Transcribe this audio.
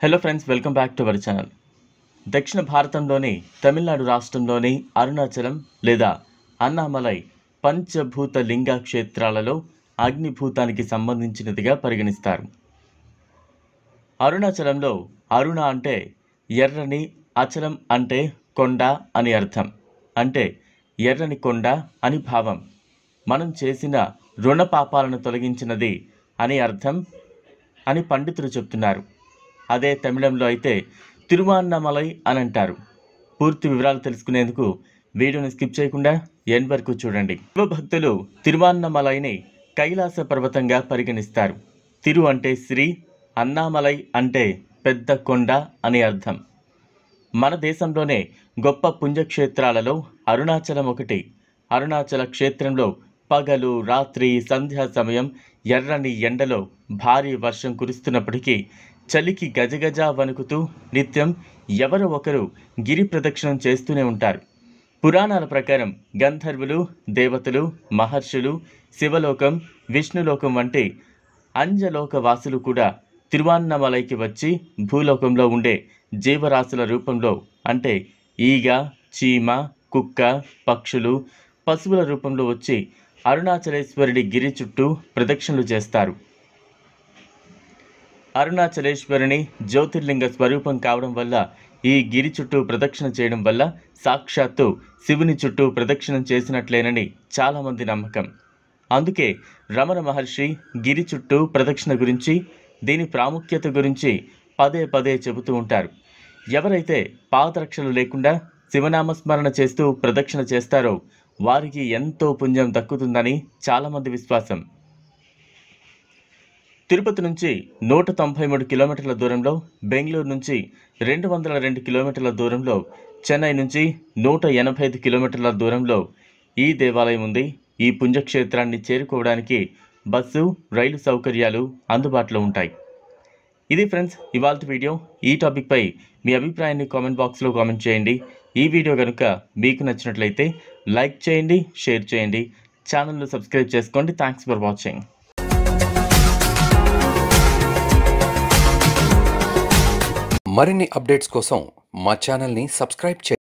Hello friends, welcome back to our channel. దక్షిణ భారతంలోని తమిళనాడు రాష్ట్రంలోని అరుణాచలం లేదా అన్నామలై పంచభూత లింగ క్షేత్రాలలో అగ్నిభూతానికి సంబంధించినదిగా పరిగణిస్తారు. అరుణాచలంలో అరుణ అంటే ఎర్రని, అచలం అంటే కొండ అని అర్థం. అంటే ఎర్రని కొండ అని భావం. మనం చేసిన రుణ పాపాలను తొలగించినది అని అర్థం అని పండితులు చెప్తున్నారు. అదే తమిళంలో అయితే తిరువన్నామలై అని అంటారు. పూర్తి వివరాలు తెలుసుకునేందుకు వీడియోని స్కిప్ చేయకుండా ఎండ్ వరకు చూడండి. శివభక్తులు తిరువన్నామలైని కైలాస పర్వతంగా పరిగణిస్తారు. తిరు అంటే శ్రీ, అన్నామలై అంటే పెద్ద కొండ అని అర్థం. మన దేశంలోనే గొప్ప పుణ్యక్షేత్రాలలో అరుణాచలం ఒకటి. అరుణాచల క్షేత్రంలో పగలు రాత్రి సంధ్యా సమయం ఎర్రని ఎండలో భారీ వర్షం కురుస్తున్నప్పటికీ చలికి గజగజ వణుకుతూ నిత్యం ఎవరో ఒకరు గిరి ప్రదక్షిణం చేస్తూనే ఉంటారు. పురాణాల ప్రకారం గంధర్వులు, దేవతలు, మహర్షులు, శివలోకం, విష్ణులోకం వంటి అంజలోక వాసులు కూడా తిరువన్నామలైకి వచ్చి భూలోకంలో ఉండే జీవరాశుల రూపంలో అంటే ఈగ, చీమ, కుక్క, పక్షులు, పశువుల రూపంలో వచ్చి అరుణాచలేశ్వరుడి గిరి చుట్టూ ప్రదక్షిణలు చేస్తారు. అరుణాచలేశ్వరుని జ్యోతిర్లింగ స్వరూపం కావడం వల్ల ఈ గిరి చుట్టూ ప్రదక్షిణ చేయడం వల్ల సాక్షాత్తు శివుని చుట్టూ ప్రదక్షిణం చేసినట్లేనని చాలామంది నమ్మకం. అందుకే రమణ మహర్షి గిరి చుట్టూ ప్రదక్షిణ గురించి, దీని ప్రాముఖ్యత గురించి పదే పదే చెబుతూ ఉంటారు. ఎవరైతే పాదరక్షలు లేకుండా శివనామస్మరణ చేస్తూ ప్రదక్షిణ చేస్తారో వారికి ఎంతో పుణ్యం దక్కుతుందని చాలామంది విశ్వాసం. తిరుపతి నుంచి 193 కిలోమీటర్ల దూరంలో, బెంగళూరు నుంచి 202 కిలోమీటర్ల దూరంలో, చెన్నై నుంచి 185 కిలోమీటర్ల దూరంలో ఈ దేవాలయం ఉంది. ఈ పుణ్యక్షేత్రాన్ని చేరుకోవడానికి బస్సు, రైలు సౌకర్యాలు అందుబాటులో ఉంటాయి. ఇది ఫ్రెండ్స్ ఇవాల్టి వీడియో. ఈ టాపిక్పై మీ అభిప్రాయాన్ని కామెంట్ బాక్స్లో కామెంట్ చేయండి. ఈ వీడియో కనుక మీకు నచ్చినట్లయితే లైక్ చేయండి, షేర్ చేయండి, ఛానల్ను సబ్స్క్రైబ్ చేసుకోండి. Thanks for watching. మరిన్ని అప్డేట్స్ కోసం మా ఛానల్ని సబ్స్క్రైబ్ చేయండి.